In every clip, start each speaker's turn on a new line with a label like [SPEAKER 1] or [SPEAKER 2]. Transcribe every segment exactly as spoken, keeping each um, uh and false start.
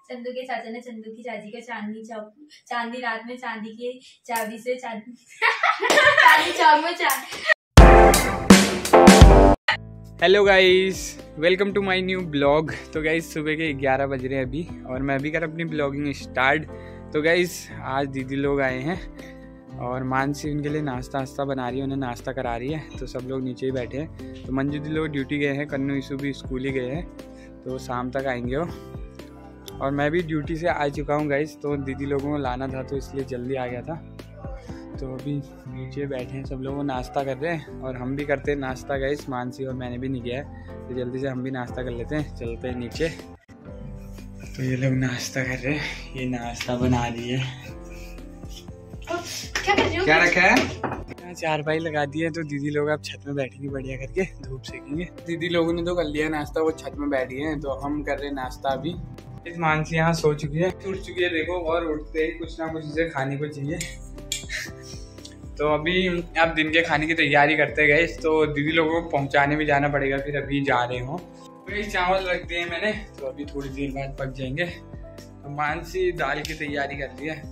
[SPEAKER 1] चंदू के चाचा ने चंदू की चाची को चांदनी चौक चांदनी रात में चांदी की चाबी से चांदी चांदनी चौक में चांदी।
[SPEAKER 2] Hello guys, welcome to my new blog. तो गाइस सुबह के ग्यारह बज रहे हैं अभी और मैं भी कर अपनी ब्लॉगिंग स्टार्ट। तो गाइस आज दीदी लोग आए हैं और मानसी उनके लिए नाश्ता वास्ता बना रही है, उन्हें नाश्ता करा रही है। तो सब लोग नीचे ही बैठे हैं। तो मंजू दी लोग ड्यूटी गए हैं, कन्नू ईशू भी स्कूल ही गए हैं, तो शाम तक आएंगे वो। और मैं भी ड्यूटी से आ चुका हूँ गाइस। तो दीदी लोगों को लाना था तो इसलिए जल्दी आ गया था। तो अभी नीचे बैठे हैं, सब लोग नाश्ता कर रहे हैं और हम भी करते हैं नाश्ता गाइस। मानसी और मैंने भी नहीं किया है तो जल्दी से हम भी नाश्ता कर लेते हैं, चलते हैं नीचे। तो ये लोग नाश्ता कर रहे हैं, ये नाश्ता बना रही है।
[SPEAKER 1] क्या कर रही हो?
[SPEAKER 2] क्या रखा है? यहाँ चारपाई लगा दी है तो दीदी लोग अब छत में बैठेंगे बढ़िया करके, धूप सेकेंगे। दीदी लोगों ने तो कर लिया नाश्ता, वो छत में बैठ गए हैं। तो हम कर रहे हैं नाश्ता अभी। इस मानसी यहाँ सो चुकी है, उठ चुकी है देखो, और उठते ही कुछ ना कुछ इसे खाने को चाहिए। तो अभी आप दिन के खाने की तैयारी करते गए, तो दीदी लोगों को पहुंचाने भी जाना पड़ेगा, फिर अभी जा रहे हो। वही चावल रख दिए मैंने, तो अभी थोड़ी देर बाद पक जाएंगे। तो मानसी दाल की तैयारी कर रही है।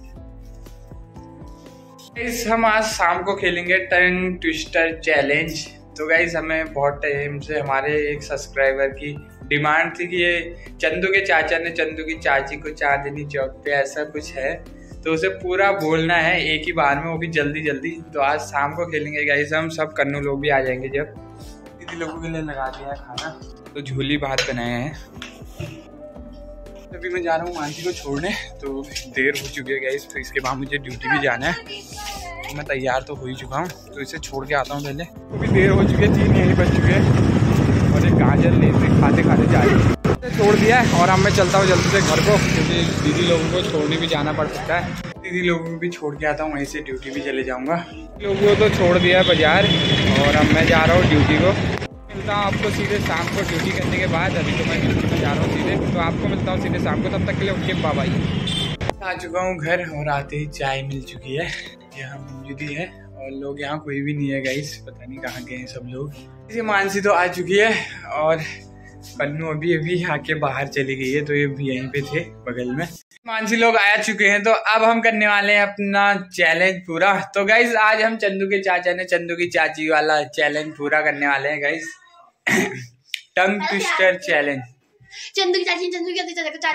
[SPEAKER 2] इस हम आज शाम को खेलेंगे टंग ट्विस्टर चैलेंज। तो गाइस हमें बहुत टाइम से हमारे एक सब्सक्राइबर की डिमांड थी कि ये चंदू के चाचा ने चंदू की चाची को चांदनी चौक पे, ऐसा कुछ है तो उसे पूरा बोलना है एक ही बार में, वो भी जल्दी जल्दी। तो आज शाम को खेलेंगे गाइस हम सब। कन्नू लोग भी आ जाएंगे जब। दीदी लोगों के लिए लगा दिया है खाना, तो झूली भात बनाए हैं। अभी मैं जा रहा हूँ मानसी को छोड़ने, तो देर हो चुकी है गाइस। फिर इसके बाद मुझे ड्यूटी भी जाना है, तो मैं तैयार तो हो ही चुका हूँ, तो इसे छोड़ के आता हूँ पहले। तो भी देर हो चुकी है, तीन यहीं बज चुके हैं और एक गाजर लेते खाते खाते जा रही है। छोड़ दिया है और अब मैं चलता हूँ जल्दी से घर को, क्योंकि दीदी लोगों को छोड़ने भी जाना पड़ सकता है। दीदी लोगों को भी छोड़ के आता हूँ, वहीं से ड्यूटी भी चले जाऊँगा। लोगों को तो छोड़ दिया है बाजार और अब मैं जा रहा हूँ ड्यूटी को। मिलता हूँ आपको सीधे शाम को ड्यूटी करने के बाद। अभी तो मैं ड्यूटी में जा रहा हूँ सीधे, तो आपको मिलता हूँ सीधे शाम को। तब तक के लिए ओके बाय बाय। आ चुका हूँ घर और आते ही चाय मिल चुकी है। यहाँ मंजू दी है और लोग यहाँ कोई भी नहीं है गाइस, पता नहीं कहाँ गए हैं सब लोग। इसे मानसी तो आ चुकी है और कन्नू अभी अभी आके बाहर चली गई है, तो ये भी यहीं पे थे बगल में। मानसी लोग आ चुके हैं, तो अब हम करने वाले हैं अपना चैलेंज पूरा। तो गाइस आज हम चंदू के चाचा ने चंदू की चाची वाला चैलेंज पूरा करने वाले हैं guys. Tongue twister challenge.
[SPEAKER 1] Chandu की चाची चंदू की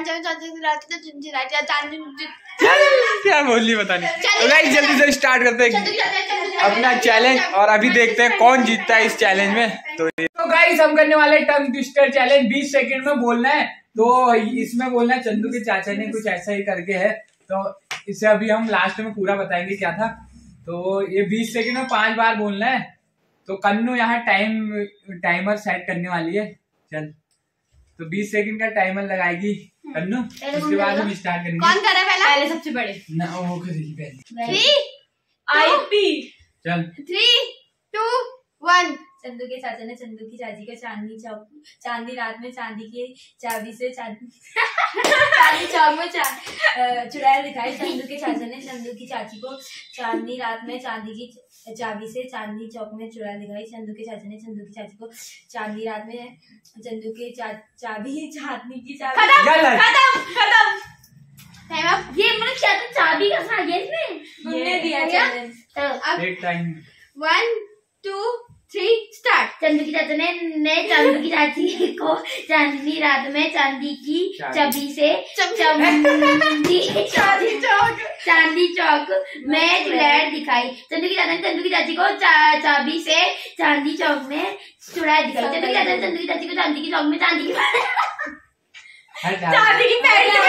[SPEAKER 1] चाची
[SPEAKER 2] क्या बोली पता नहीं। तो गाइस जल्दी से स्टार्ट करते हैं अपना चैलेंज और अभी देखते हैं कौन जीतता है इस चैलेंज में। तो तो गाइस हम करने वाले टंग ट्विस्टर चैलेंज। बीस सेकंड में बोलना है, तो इसमें बोलना है चंदू के चाचा ने कुछ ऐसा ही करके है, तो इसे अभी हम लास्ट में पूरा बताएंगे क्या था। तो ये बीस सेकंड में पांच बार बोलना है। तो कन्नू यहाँ टाइम टाइमर सेट करने वाली है। चल, तो बीस सेकंड का टाइमर लगाएगी कन्नू, उसके बाद हम स्टार्ट करेंगे।
[SPEAKER 1] कौन कर रहा है पहला? पहले सबसे बड़े
[SPEAKER 2] ना वो करेगी पहले।
[SPEAKER 1] थ्री आईपी
[SPEAKER 2] चल
[SPEAKER 1] थ्री टू वन। चंदू के चाचा ने चंदू की चाची को चांदनी चौक चांदनी रात में चांदी की चाबी से चांदी चांदनी चौक में चुड़ैल दिखाई। चंदू के चाचा ने चंदू की चाची को चांदनी रात में चांदी की चाबी से चांदनी चौक में चुड़ैल दिखाई। चंदू के चाचा ने चंदू की चाची को चांदनी रात में चंदू के चा, चाबी चांदनी की चाबी खत्म खत्म खत्म। ये मतलब क्या था? चाबी का था ये इसमें तुमने दिया चैलेंज। अब
[SPEAKER 2] एक time
[SPEAKER 1] one two three start. Chandu की चाचा ने ने चंदू की चाची को चांदनी रात में चांदी की चाबी से चांदी चांदी चौक चांदी चौक में चुड़ैल दिखाई। चंदू की चाचा ने चंदू की चाची को चा, चाबी से चांदी चौक में चुड़ैल दिखाई। चंदू की चाचा ने चंदू की चाची को चांदी की चौक में चांदी की चांदी की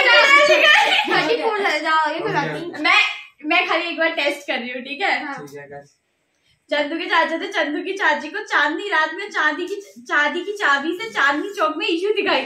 [SPEAKER 1] पैंट। मैं मैं खाली एक बार टेस्ट कर रही हूँ, ठीक है? चंदू के चाचा ने चंदू की चाची को चांदनी रात में चांदी की चांदी की चाबी से चांदनी चौक में इशू दिखाई।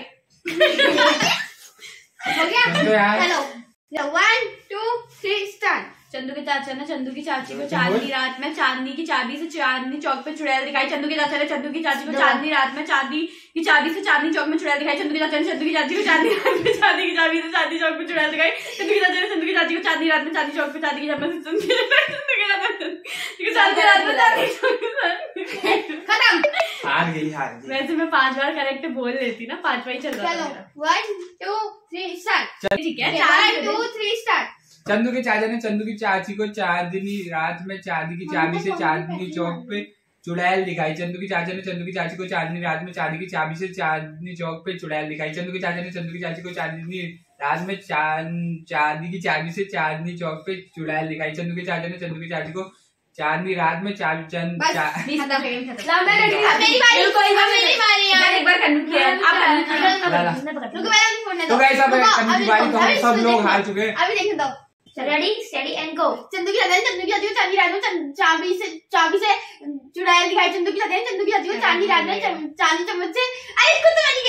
[SPEAKER 1] हो गया? Hello, one two three start. Chandu के चाचा ने चंदू की चाची को चांदनी रात में चांदनी की चाबी से चांदनी चौक पे चुड़ैल दिखाई। चंदू के चाचा ने चंदू की चाची को चांदनी रात में चांदी की चाबी से चांदनी चौक में चुड़ैल दिखाई। चंदू के चाचा ने चंदू की चाची को चांदनी रात में चांदी की चाबी से चांदी चौक में चुड़ैल दिखाई। चंदू के चाचा ने चंदू की चाची को चांदनी रात में चांदी चौक पे चांदी की चाबी से चांदी रात में चांदी चौक में खत्म।
[SPEAKER 2] हार गई हार गई।
[SPEAKER 1] वैसे मैं पांच बार करेक्ट बोल लेती ना, पांचवा ही चल रहा
[SPEAKER 3] चलो
[SPEAKER 1] था।
[SPEAKER 3] One two three start.
[SPEAKER 1] ठीक है,
[SPEAKER 3] one two three start.
[SPEAKER 2] Chandu के चाचा ने चंदू की चाची को चांदनी रात में चांदी की चाबी से चांदनी चौक पे चुड़ैल दिखाई। चंदू की चाचा ने चंदू की चाची को चांदनी रात में चांदी की चाबी से चांदनी चौक पे चुड़ैल दिखाई। चंदू के चाचा ने चंदू की चाची को चांदनी रात में चांदी की चाबी से चांदनी चौक पे चुड़ैल दिखाई। चंदू के चाचा ने चंदू की चाची को चांदनी रात में चाबी चंद
[SPEAKER 3] मेरी बारी।
[SPEAKER 2] तो गाइस अब कन्नू की बारी, तो हम सब लोग हार चुके हैं।
[SPEAKER 3] अभी देख दो। Ready steady and go. Chandu की चाचा चंदू की चाची को चांदी रात में चाबी से चाबी से चुड़ैल दिखाई। चंदू की चाचा चंदू की चाची को चांदी रात में चांदी चम्मच से, अरे खुद तो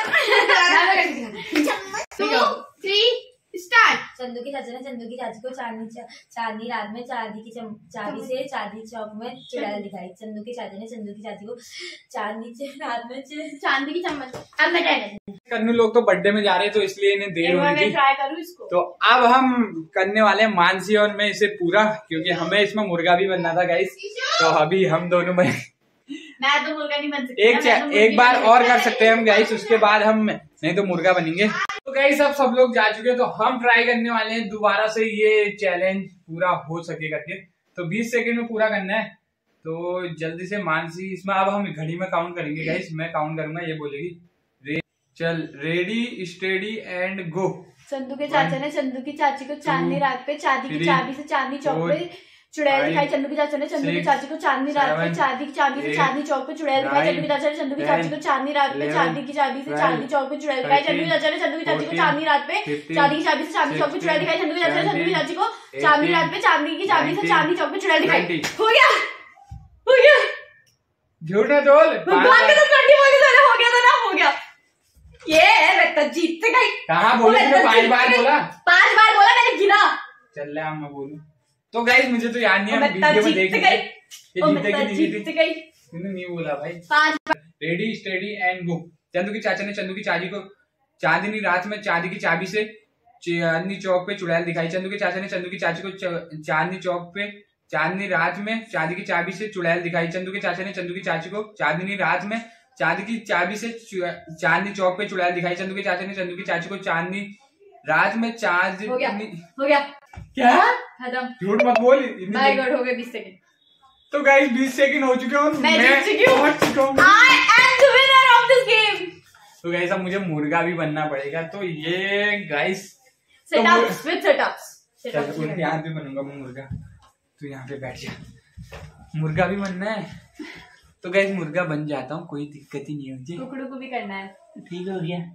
[SPEAKER 3] टू थ्री स्टार्ट।
[SPEAKER 1] चंदू के चाचा ने चंदू की चाची को चांदनी चांदनी रात में चांदी की चाबी से चांदी चौक में चुड़ैल दिखाई। चंदू के चाचा ने चंदू की चाची को चांदनी रात में
[SPEAKER 3] चांदी की चम्मच। अब मैं ट्राई
[SPEAKER 2] कन्नू लोग तो बर्थडे में जा रहे हैं तो इसलिए इन्हें देर हो रही थी।
[SPEAKER 1] ट्राई करूँ इसको।
[SPEAKER 2] तो अब हम करने वाले हैं मानसी और मैं इसे पूरा, क्योंकि हमें इसमें मुर्गा भी बनना था गाइस। तो अभी हम दोनों में
[SPEAKER 3] मैं तो मुर्गा नहीं बन सकती।
[SPEAKER 2] एक तो एक बार और कर सकते हैं हम गाइस, उसके बाद हम नहीं तो मुर्गा बनेंगे। तो गाइस अब सब लोग जा चुके हैं, तो हम ट्राई करने वाले हैं दोबारा से ये चैलेंज पूरा हो सके करके। तो बीस सेकंड में पूरा करना है, तो जल्दी से मानसी इसमें अब हम घड़ी में काउंट करेंगे गाइस। मैं काउंट करूंगा, ये बोलेगी रे, चल ready steady and go.
[SPEAKER 1] Chandu के चाचा ने चंदू की चाची को चांदनी रात पे चांदी की चाबी से चांदनी चौक पे चुड़ैल दिखाई। चंदू की चाचा ने चंदू की चाची को चांदनी रात में चांदी की चाबी से चांदनी चौक पे चुड़ैल दिखाई। चंदू की चाचा ने चंदू की चाची को चांदनी रात में चांदी की चाबी से चांदनी चौक पे चुड़ैल दिखाई। चंदू की चाचा ने चंदू की चाची को चांदनी रात में चांदी की चाबी से चांदी चौक पे चुड़ैल दिखाई। चंदू की चाचा ने चंदू की चाची को चांदी रात में चांदी की चाबी से चांदी चौक पे चुड़ैल दिखाई। हो गया हो गया।
[SPEAKER 2] झूठ ना बोल,
[SPEAKER 1] भगवान का तो ट्वेंटी बोली तो हो गया तो ना हो गया। ये मैं तो जीत गई।
[SPEAKER 2] कहाँ बोले तुमने? पांच बार बोला,
[SPEAKER 1] पांच बार बोला मैंने गिना।
[SPEAKER 2] चल रहा मैं बोलूं तो गाइस मुझे तो याद नहीं है, वीडियो में देख
[SPEAKER 1] गई।
[SPEAKER 2] जीत गई तूने नहीं बोला भाई।
[SPEAKER 1] पांच
[SPEAKER 2] ready steady and go. Chandu की चाचा ने चंदू की चाची को चांदनी रात में चांदी की चाबी से चांदनी चौक पे चुड़ैल दिखाई। चंदू के चाचा ने चंदू की चाची को चांदनी चौक पे चांदनी रात में चांदी की चाबी से चुड़ैल दिखाई। चंदू के चाचा ने चंदू की चाची को चांदनी रात में चांदी की चाबी से चांदनी चौक पे चुड़ैल दिखाई। चंदू के चाचा ने चंदू की चाची को चांदनी रात में चांद
[SPEAKER 1] हो गया हो गया
[SPEAKER 2] क्या
[SPEAKER 1] खत्म।
[SPEAKER 2] झूठ मत बोल।
[SPEAKER 1] माय गॉड हो गए बीस सेकंड।
[SPEAKER 2] तो गाइस बीस सेकंड हो चुके हैं,
[SPEAKER 1] मैं जीत चुकी हूं।
[SPEAKER 2] पहुंच चुका हूं।
[SPEAKER 1] I am the winner of this game.
[SPEAKER 2] तो गाइस अब मुझे मुर्गा भी बनना पड़ेगा। तो ये guys
[SPEAKER 1] setups with setups
[SPEAKER 2] setups यहाँ पे बनूंगा मैं मुर्गा। तो यहाँ पे बैठ जा, मुर्गा भी बनना है। तो गाइस मुर्गा बन जाता हूँ, कोई दिक्कत ही नहीं है मुझे।
[SPEAKER 1] कुकड़ू को भी करना है।
[SPEAKER 2] ठीक हो गया।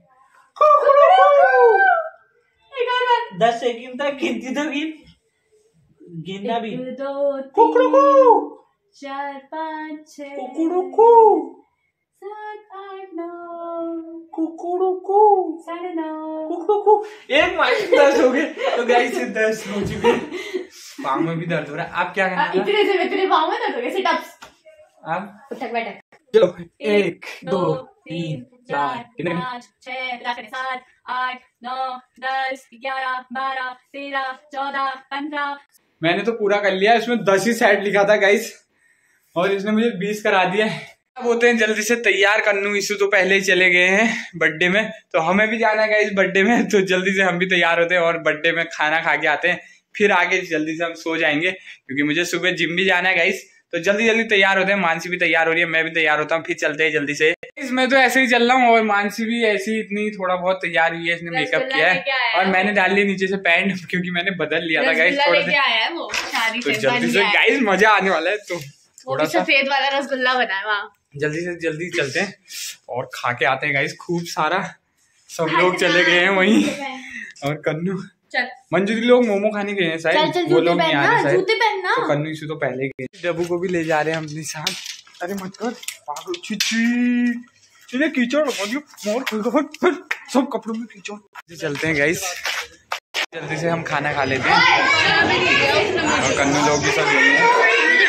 [SPEAKER 4] दस सेकंड तक गिनती तो गिन गिनना भी।
[SPEAKER 1] दो
[SPEAKER 2] कुकड़ू को
[SPEAKER 1] चार पाँच छह
[SPEAKER 2] कुकड़ू को
[SPEAKER 1] सात आठ नौ
[SPEAKER 2] कुकड़ू को
[SPEAKER 1] साढ़े नौ
[SPEAKER 2] कुकड़ू को एक माइक दस हो गए। तो गाइस दस हो चुके। पाँव में भी दर्द हो रहा है। आप क्या करना है?
[SPEAKER 1] इतने से इतने पाँव में दर्द हो गया। सिटअप्स
[SPEAKER 2] आप
[SPEAKER 1] उठक बैठक।
[SPEAKER 2] चलो एक दो तीन चार कितने
[SPEAKER 1] पाँच छह सात आठ नौ दस ग्यारह बारह तेरह चौदह पंद्रह।
[SPEAKER 2] मैंने तो पूरा कर लिया, इसमें दस ही सेट लिखा था गाइस और इसने मुझे बीस करा दिया। अब होते हैं जल्दी से तैयार। कन्नू इशू तो पहले ही चले गए हैं बर्थडे में, तो हमें भी जाना है गाइस बर्थडे में। तो जल्दी से हम भी तैयार होते हैं और बर्थडे में खाना खा के आते हैं, फिर आगे जल्दी से हम सो जाएंगे क्योंकि मुझे सुबह जिम भी जाना है गाइस। तो जल्दी जल्दी तैयार होते हैं। मानसी भी तैयार हो रही है, मैं भी तैयार होता हूँ, फिर चलते हैं जल्दी से। इसमें तो ऐसे ही चल रहा हूँ और मानसी भी ऐसी इतनी थोड़ा बहुत तैयार हुई है, इसने मेकअप किया है और मैंने डाल ली नीचे से पैंट क्योंकि मैंने बदल लिया था गाइस थोड़ा सा। तो जल्दी से गाइस मजा आने वाला है। तो थोड़ा सा
[SPEAKER 1] सफेद वाला रसगुल्ला बना है वहाँ।
[SPEAKER 2] जल्दी से जल्दी चलते हैं और खा के आते हैं गाइस खूब सारा। सब लोग चले गए हैं वहीं और कन्नू मंजू दी लोग मोमो खाने गए हैं शायद, वो लोग नहीं आ रहे शायद। तो कन्नू इशू तो पहले गए। डब्बू को भी ले जा रहे हैं अपने साथ। अरे मत कर पागल, चीची कीचड़ लगा दियो मोर सब कपड़ों में कीचड़। चलते हैं गाइस, जल्दी से हम खाना खा लेते हैं और कन्नू लोग भी सब यही हैं।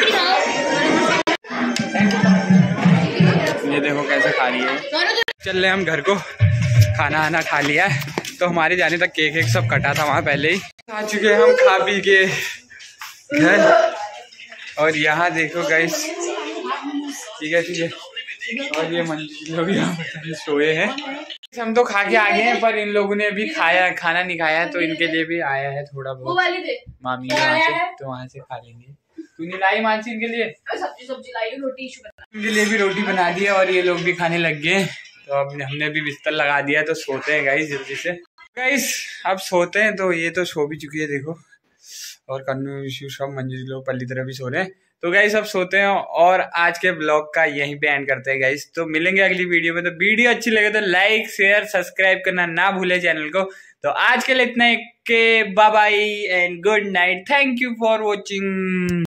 [SPEAKER 2] ये देखो कैसे खा रही है। चल रहे हम घर को, खाना आना खा लिया है तो हमारे जाने तक केक एक सब कटा था वहाँ पहले ही। आ चुके हम खा पी के घर और यहाँ देखो गाइस। ठीक है ठीक है और ये मंजू लोग यहाँ पर सोए हैं। हम तो खा के आ गए हैं, पर इन लोगों ने अभी खाया खाना नहीं खाया, तो इनके लिए भी आया है थोड़ा बहुत मामी वहाँ से, तो वहाँ से खा लेंगे। तूने लाई मानसी इनके लिए?
[SPEAKER 1] सब्जी सब्जी लाई, रोटी
[SPEAKER 2] इनके लिए भी रोटी बना दी है और ये लोग भी खाने लग गए। तो अब हमने भी बिस्तर लगा दिया, तो सोते हैं गाइस जल्दी से। गाइस अब सोते हैं, तो ये तो सो भी चुकी है देखो, और कन्नू विशु सब मंजू लोग पल्ली तरह भी सो रहे हैं। तो गाइस अब सोते हैं और आज के ब्लॉग का यहीं पे एंड करते हैं गाइस। तो मिलेंगे अगली वीडियो में। तो वीडियो अच्छी लगे तो लाइक शेयर सब्सक्राइब करना ना भूले चैनल को। तो आज के लिए इतना ही, के bye bye and good night. Thank you for watching.